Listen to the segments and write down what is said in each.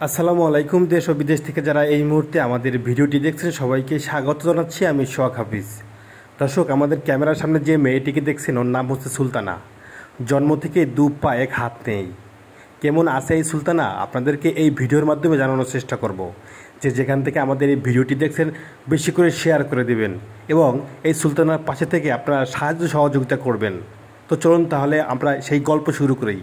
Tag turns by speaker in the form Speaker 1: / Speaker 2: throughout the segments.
Speaker 1: আসসালামু আলাইকুম। দেশ ও বিদেশ থেকে যারা এই মুহূর্তে আমাদের ভিডিওটি দেখছেন সবাইকে স্বাগত জানাচ্ছি। আমি সোহাগ হাফিজ। দর্শক, আমাদের ক্যামেরার সামনে যে মেয়েটিকে দেখছেন ওর নাম হচ্ছে সুলতানা। জন্ম থেকে দু পা এক হাত নেই। কেমন আছে এই সুলতানা আপনাদেরকে এই ভিডিওর মাধ্যমে জানানোর চেষ্টা করব। যে যেখান থেকে আমাদের এই ভিডিওটি দেখছেন বেশি করে শেয়ার করে দিবেন এবং এই সুলতানার পাশে থেকে আপনারা সাহায্য সহযোগিতা করবেন। তো চলুন তাহলে আমরা সেই গল্প শুরু করি।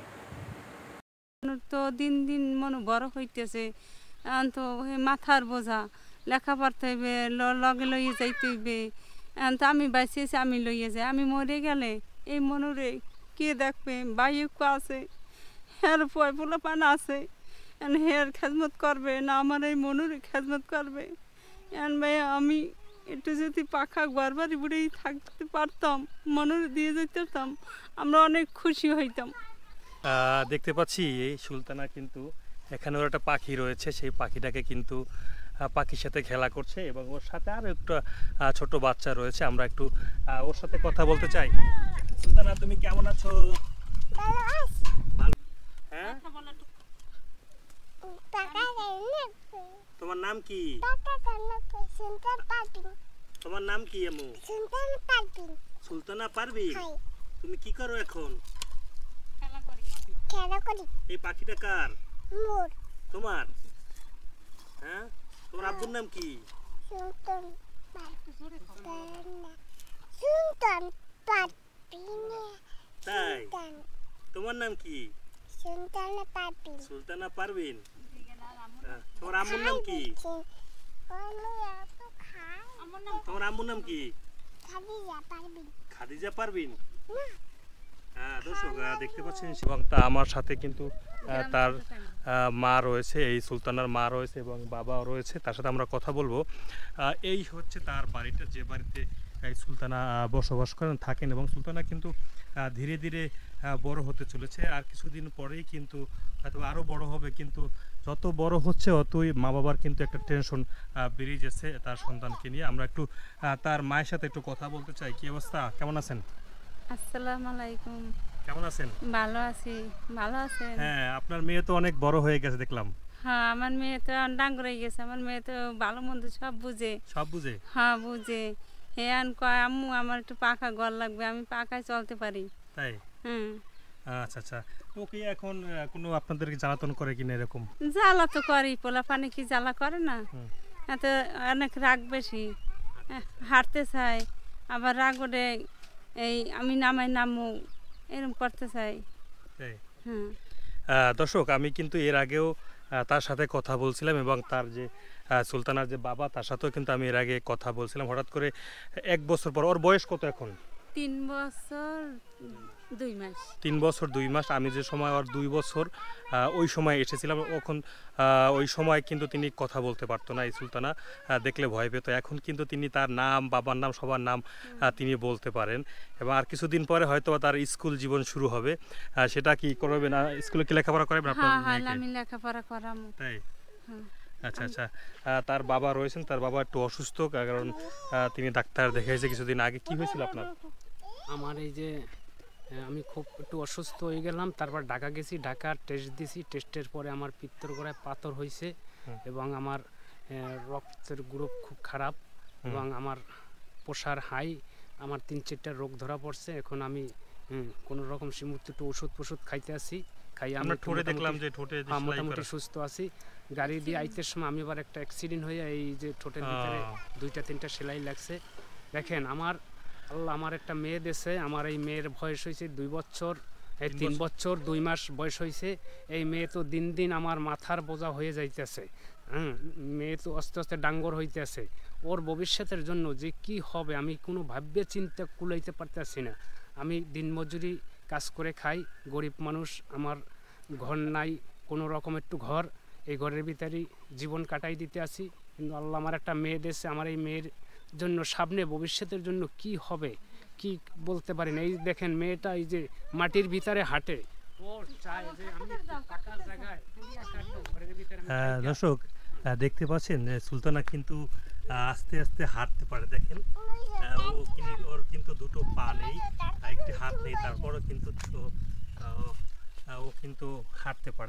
Speaker 2: তো দিন দিন মনে বড় হইতেছে, এখন তো মাথার বোঝা, লেখা পড়তে হইবে, লগে লইয়ে যাইতে হইবে। এখন তো আমি বাইসেছি, আমি লইয়ে যাই। আমি মরে গেলে এই মনুরে কে দেখবে? বাইক আছে, হের পোলা পান আছে, এখন হের খেজমত করবে না আমার এই মনুরে খেজমত করবে? এখন ভাই আমি একটু যদি পাখা ঘর বাড়ি বুড়েই থাকতে পারতাম, মনুরে দিয়ে যেতাম, আমরা অনেক খুশি হইতাম।
Speaker 3: দেখতে পাচ্ছি এই সুলতানা কিন্তু এখানে ওর একটা পাখি রয়েছে, সেই পাখিটাকে কিন্তু পাখির সাথে খেলা করছে এবং ওর সাথে আরও একটা ছোট বাচ্চা রয়েছে। আমরা একটু ওর সাথে কথা বলতে চাই। সুলতানা, তুমি কেমন আছো? হ্যাঁ, তোমার নাম কি? তোমার নাম কি আম্মু? সুলতানা পারভিন। তুমি কি করো এখন? এই পাখিটা কার? তোমার? হ্যাঁ, তোমার আব্বুর নাম কি? তাই? তোমার নাম কি? সুলতানা পারভিন। তোমার আম্মুর নাম কি? তোমার আম্মুর নাম কি? খাদিজা পারভিন। হ্যাঁ দর্শক, দেখতে পাচ্ছেন এবং আমার সাথে কিন্তু তার মা রয়েছে, এই সুলতানার মা রয়েছে এবং বাবাও রয়েছে। তার সাথে আমরা কথা বলবো। এই হচ্ছে তার বাড়িটা, যে বাড়িতে এই সুলতানা বসবাস করেন থাকেন। এবং সুলতানা কিন্তু ধীরে ধীরে বড় হতে চলেছে, আর কিছুদিন পরেই কিন্তু হয়তো আরও বড় হবে। কিন্তু যত বড় হচ্ছে অতই মা বাবার কিন্তু একটা টেনশন বেড়ে যাচ্ছে তার সন্তানকে নিয়ে। আমরা একটু তার মায়ের সাথে একটু কথা বলতে চাই। কি অবস্থা, কেমন আছেন?
Speaker 2: আসসালামু আলাইকুম।
Speaker 3: কেমন আছেন?
Speaker 2: ভালো আছি। ভালো আছেন?
Speaker 3: হ্যাঁ, আপনার মেয়ে তো অনেক বড় হয়ে গেছে দেখলাম।
Speaker 2: হ্যাঁ, আমার মেয়ে তো ডাঙ্গর হয়ে গেছে। আমার মেয়ে তো ভালো মন্দ সব বুঝে।
Speaker 3: সব বুঝে?
Speaker 2: হ্যাঁ বুঝে। হ্যাঁ কয় আম্মু আমার একটু পাখা ঘর লাগবে, আমি পাখায় চলতে পারি।
Speaker 3: তাই?
Speaker 2: হুম।
Speaker 3: আচ্ছা আচ্ছা। ওকে এখন কোনো আপনাদেরকে জ্বালাতন করে কিনা এরকম?
Speaker 2: জ্বালা তো করি, পোলা পানি কি জ্বালা করে না? এত অনেক রাগ বেশি, হাঁটতে চাই, আবার রাগ ওঠে এই আমি নামাই নামু এরকম করতে চাই।
Speaker 3: দর্শক, আমি কিন্তু এর আগেও তার সাথে কথা বলছিলাম এবং তার যে সুলতানার যে বাবা, তার সাথেও কিন্তু আমি এর আগে কথা বলছিলাম। হঠাৎ করে 1 বছর পর, ওর বয়স কত এখন?
Speaker 2: 3 বছর 2 মাস।
Speaker 3: 3 বছর 2 মাস। আমি যে সময় ওর 2 বছর ওই সময় এসেছিলাম, ওই সময় কিন্তু তিনি কথা বলতে পারতো না। এই সুলতানা দেখলে ভয় পেত। এখন কিন্তু তিনি তার নাম, বাবার নাম, সবার নাম তিনি বলতে পারেন। এবং আর কিছুদিন পরে হয়তো তার স্কুল জীবন শুরু হবে। সেটা কি করবেন? স্কুলে কি লেখাপড়া করাবেন আপনার মেয়েকে?
Speaker 2: আমি লেখাপড়া করাবো।
Speaker 3: তাই? আচ্ছা আচ্ছা। তার বাবা রয়েছেন, তার বাবা একটু অসুস্থ, কারণ তিনি ডাক্তার দেখিয়েছে কিছুদিন আগে। কি হয়েছিল আপনার?
Speaker 4: আমার এই যে আমি খুব একটু অসুস্থ হয়ে গেলাম, তারপর ঢাকা গেছি, ঢাকা টেস্ট দিছি। টেস্টের পরে আমার পিত্তর গোড়ায় পাথর হয়েছে এবং আমার রক্তের গ্রুপ খুব খারাপ এবং আমার প্রেশার হাই, আমার 3-4টা রোগ ধরা পড়ছে। এখন আমি কোনো রকম সিমুক্ত একটু ওষুধ খাইতে আসি, খাই আমি
Speaker 3: ঠোঁটে দেখলাম যে ঠোঁটে
Speaker 4: মোটামুটি সুস্থ আছি। গাড়ি দিয়ে আইতে সময় আমি আবার একটা অ্যাক্সিডেন্ট হয়ে এই যে ঠোঁটের ভিতরে 2-3টা সেলাই লাগছে। দেখেন আমার আল্লাহ আমার একটা মেয়ে দেশে, আমার এই মেয়ের বয়স হয়েছে 2 বছর, 3 বছর 2 মাস বয়স হয়েছে। এই মেয়ে তো দিন দিন আমার মাথার বোঝা হয়ে যাইতেছে। মেয়ে তো আস্তে আস্তে ডাঙ্গর হইতেছে। ওর ভবিষ্যতের জন্য যে কি হবে আমি কোনো ভাববে চিন্তা কুলাইতে পারতেছি না। আমি দিনমজুরি কাজ করে খাই, গরিব মানুষ, আমার ঘর নাই, কোনো রকম একটু ঘর, এই ঘরের ভিতরেই জীবন কাটাই দিতে আসি। কিন্তু আল্লাহ আমার একটা মেয়ে দেশে, আমার এই মেয়ের জন্য সামনে ভবিষ্যতের জন্য কি হবে কি বলতে পারি না। এই দেখেন মেয়েটা এই যে মাটির ভিতরে হাঁটে,
Speaker 3: দর্শক দেখতে পাচ্ছেন সুলতানা কিন্তু আস্তে আস্তে হাঁটতে পারে। দেখেন ওর কিন্তু 2টো পা নেই, একটি হাত নেই, তারপরও কিন্তু ও কিন্তু হাঁটতে পারে।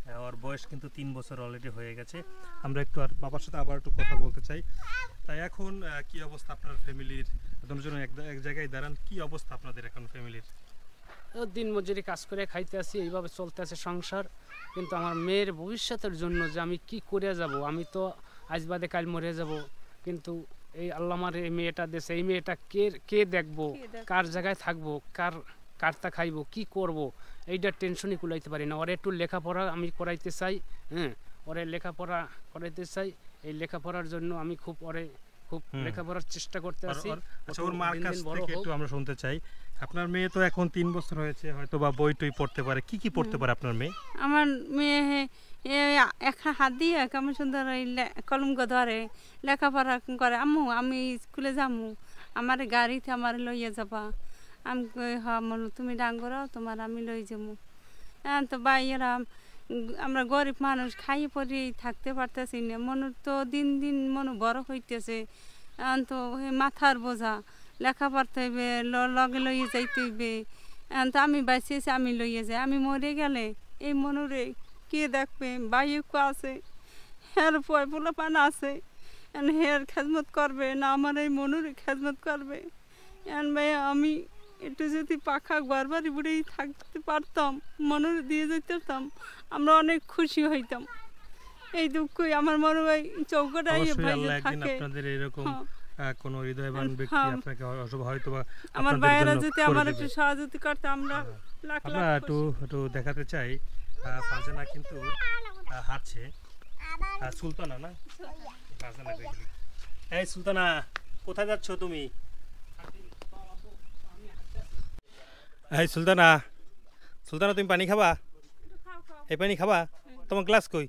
Speaker 3: ওর বয়স কিন্তু 3 বছর অলরেডি হয়ে গেছে। আমরা একটু আর বাবার সাথে আবার একটু কথা বলতে চাই। তাই এখন কি অবস্থা আপনার ফ্যামিলির? দুজন এক জায়গায় দাঁড়ান, কি অবস্থা আপনাদের এখন ফ্যামিলির?
Speaker 4: দিন মজুরি কাজ করে খাইতে আছি, এইভাবে চলতে আছে সংসার। কিন্তু আমার মেয়ের ভবিষ্যতের জন্য যে আমি কি করে যাব, আমি তো আজ বাদে কাল মরে যাব, কিন্তু এই আল্লাহ আমার এই মেয়েটা দেশে, এই মেয়েটা কে দেখবো, কার জায়গায় থাকবো, কারটা খাইবো, কি করব, এইটার টেনশনই কুলাইতে পারি না। ওরে একটু লেখাপড়া আমি করাইতে চাই, ওরে লেখাপড়া করাইতে চাই। এই লেখাপড়ার জন্য আমি খুব লেখাপড়ার চেষ্টা করতে আছি।
Speaker 3: আচ্ছা, ওর মার কাছ থেকে একটু আমরা শুনতে চাই। আপনার মেয়ে তো এখন 3 বছর হয়েছে, হয়তো বা বই টই পড়তে পারে, কি পড়তে পারে আপনার মেয়ে?
Speaker 2: আমার মেয়ে এক হাত দিয়ে কেমন সুন্দর কলঙ্ক ধরে লেখাপড়া করে। আম্মু আমি স্কুলে যাবো, আমার গাড়িতে আমার লইয়া যাবা। আমি তুমি ডাঙ্গরাও, তোমার আমি লই যাবো। তো বাইরা আমরা গরিব মানুষ, খাইয়ে পরে থাকতে পারতেছি না। মনুর তো দিন দিন মনু বড় হইতেছে, তো মাথার বোঝা, লেখা পড়তে হইবে, লগে লইয়ে যাইতে হইবে। তো আমি বাঁচিয়েছি, আমি লইয়ে যাই। আমি মরে গেলে এই মনুরে কে দেখবে? বাইক আছে, হের পোলা পান আছে, হের খেজমত করবে না আমার এই মনুরে খেজমত করবে? ভাই আমি একটু যদি পাখা ঘর বাড়ি বুড়েই থাকতে পারতাম, মনুরে দিয়ে যেতাম, আমরা অনেক খুশি হইতাম। এই দুঃখই আমার মনে হয় চৌকাটাই থাকে।
Speaker 3: কোন হৃদয়বান ব্যক্তি আপনাকে হয়তো বা
Speaker 2: আমার বাইরে যদি আমার একটু সহযোগিতা করতে, আমরা
Speaker 3: আমরা একটু দেখাতে চাই। ফারজানা কিন্তু হাঁটছে। সুলতানা না, ফারজানা কই গেল? এই সুলতানা, কোথায় যাচ্ছ তুমি? এই সুলতানা, তুমি পানি খাবা? এই পানি খাবা? তোমার গ্লাস কই?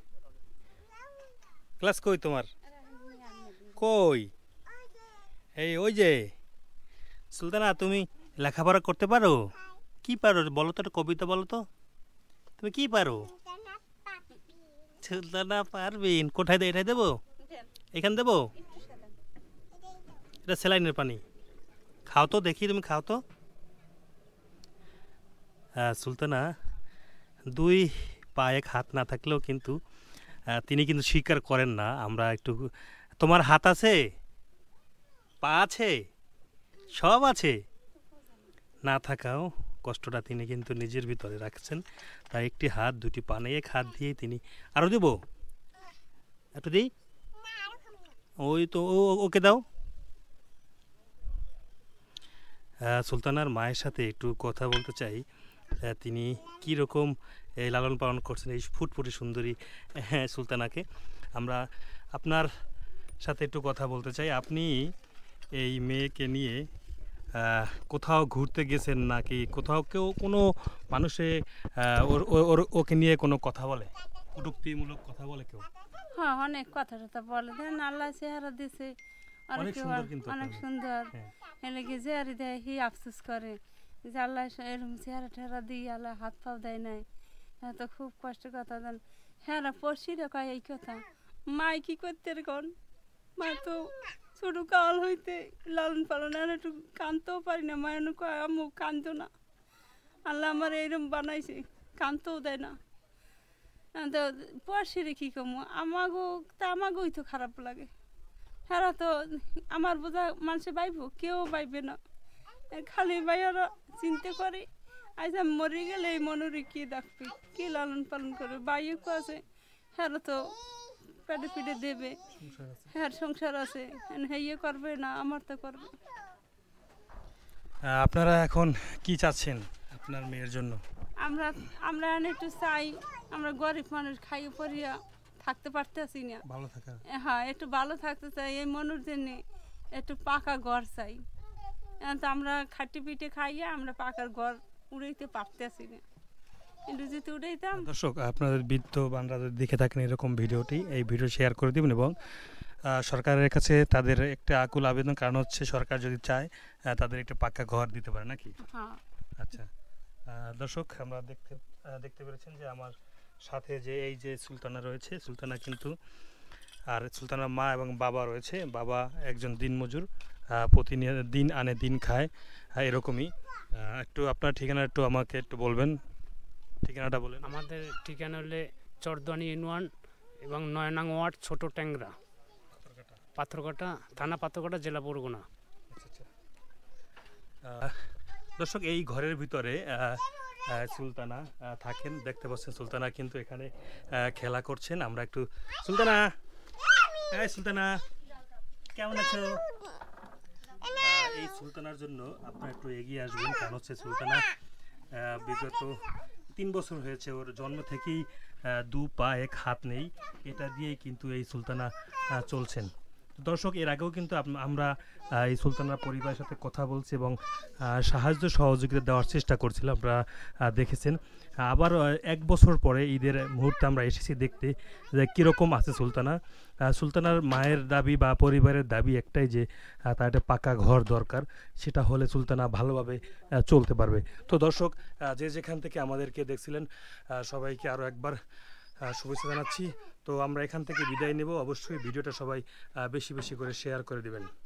Speaker 3: তোমার কই? এই ওই যে সুলতানা, তুমি লেখাপড়া করতে পারো? কি পারো বলো তো, একটা কবিতা বলো তো, তুমি কি পারো? সুলতানা পারবেন? কোথায় এটাই দেবো? এখানে দেবো? এটা স্যালাইনের পানি, খাও তো দেখি, তুমি খাও তো। সুলতানা 2 পা 1 হাত না থাকলেও কিন্তু তিনি কিন্তু স্বীকার করেন না। আমরা একটু, তোমার হাত আছে, পা আছে, সব আছে, না থাকাও কষ্টটা তিনি কিন্তু নিজের ভিতরে রাখছেন। তাই একটি হাত 2টি পা নেই, 1 হাত দিয়ে তিনি আরও দেব, একটু দিই, ওই তো ওকে দাও। সুলতানার মায়ের সাথে একটু কথা বলতে চাই। তিনি কি রকম লালন পালন করছেন এই ফুটফুটি সুন্দরী সুলতানাকে। আমরা আপনার সাথে একটু কথা বলতে চাই। আপনি এই মেয়েকে নিয়ে কোথাও ঘুরতে গেছেন নাকি? কোথাও কোনো মানুষে ওকে নিয়ে কোনো কথা বলে, কটূক্তিমূলক কথা বলে কেউ?
Speaker 2: হ্যাঁ, অনেক কথা বলে দেন। আল্লাহ চেহারা দিছে অনেক সুন্দর, এলে কি চেহারা দেয় হি আফসোস করে যে আল্লাহ এরকম চেহারা ঠেহারা দিয়ে আল্লাহ হাত পাও দেয় নাই। তো খুব কষ্টের কথা দেন। হ্যাঁ, পড়শিরা কয় এই কথা, মাই কি করতে এরকম? মা তো ছোট কাল হইতে লালন পালন, একটু কানতেও পারি না। মায়ের কয় আম্মু কান্দো না, আল্লাহ আমার এইরকম বানাইছে, কানতেও দেয় না। তো পড়শিরে কী কমো, আমাগোই তো খারাপ লাগে। হ্যাঁ, তো আমার বোঝা মানুষে বাইব, কেউ বাইবে না, খালি বাইরা চিন্তা করে আজ আমি মরে গেলে এই মনুরে কি দেখবে, কি লালন পালন করবে? বাইকও আছে, হ্যাঁ তো পেটে পিঠে দেবে, হ্যাঁ সংসার আছে, হ্যাঁ করবে না, আমার তো করবে।
Speaker 3: আপনারা এখন কি চাচ্ছেন আপনার মেয়ের জন্য?
Speaker 2: আমরা একটু চাই, আমরা গরিব মানুষ, খাইয়ে পরিয়া থাকতে পারতেছি না,
Speaker 3: ভালো থাকা।
Speaker 2: হ্যাঁ, একটু ভালো থাকতে চাই। এই মনুর জন্য একটু পাকা ঘর চাই। তো আমরা খাটি পিঠে খাইয়ে আমরা পাকার ঘর উড়াইতে পারতেছি না, কিন্তু যদি উড়াইতাম।
Speaker 3: দর্শক, আপনাদের বিত্তবানরা যদি দেখে থাকেন এরকম ভিডিওটি, এই ভিডিও শেয়ার করে দিবেন এবং সরকারের কাছে তাদের একটা আকুল আবেদন, কারণ হচ্ছে সরকার যদি চায় তাদের একটা পাকা ঘর দিতে পারে নাকি?
Speaker 2: হ্যাঁ।
Speaker 3: আচ্ছা দর্শক, আমরা দেখতে পেরেছেন যে আমার সাথে যে এই যে সুলতানা রয়েছে, সুলতানা কিন্তু, আর সুলতানার মা এবং বাবা রয়েছে। বাবা একজন দিনমজুর, প্রতিনিয়ত দিন আনে দিন খায়, এরকমই। একটু আপনার ঠিকানা একটু আমাকে একটু বলবেন, ঠিকানাটা বলেন।
Speaker 4: আমাদের ঠিকানা হলে চরদোয়ানি ইউনিয়ন এবং 9 নং ওয়ার্ড ছোট ট্যাংরা, পাথরঘাটা থানা, পাথরঘাটা, জেলা বরগুনা।
Speaker 3: দর্শক, এই ঘরের ভিতরে সুলতানা থাকেন। দেখতে পাচ্ছেন সুলতানা কিন্তু এখানে খেলা করছেন। আমরা একটু সুলতানা, সুলতানা কেমন আছো? এই সুলতানার জন্য আপনারা একটু এগিয়ে আসবেন, কারণ হচ্ছে সুলতানা বিগত 3 বছর হয়েছে, ওর জন্ম থেকেই 2 পা 1 হাত নেই, এটা দিয়েই কিন্তু এই সুলতানা চলছেন। দর্শক, এর আগেও কিন্তু আমরা এই সুলতানার পরিবারের সাথে কথা বলছি এবং সাহায্য সহযোগিতা দেওয়ার চেষ্টা করছিলাম, আপনারা দেখেছেন। আবার 1 বছর পরে ঈদের মুহূর্তে আমরা এসেছি দেখতে যে কীরকম আছে সুলতানা। সুলতানার মায়ের দাবি বা পরিবারের দাবি একটাই যে তার একটা পাকা ঘর দরকার, সেটা হলে সুলতানা ভালোভাবে চলতে পারবে। তো দর্শক, যে যেখান থেকে আমাদেরকে দেখছিলেন সবাইকে আরও একবার শুভেচ্ছা জানাচ্ছি। তো আমরা এখান থেকে বিদায় নেব। অবশ্যই ভিডিওটা সবাই বেশি বেশি করে শেয়ার করে দিবেন।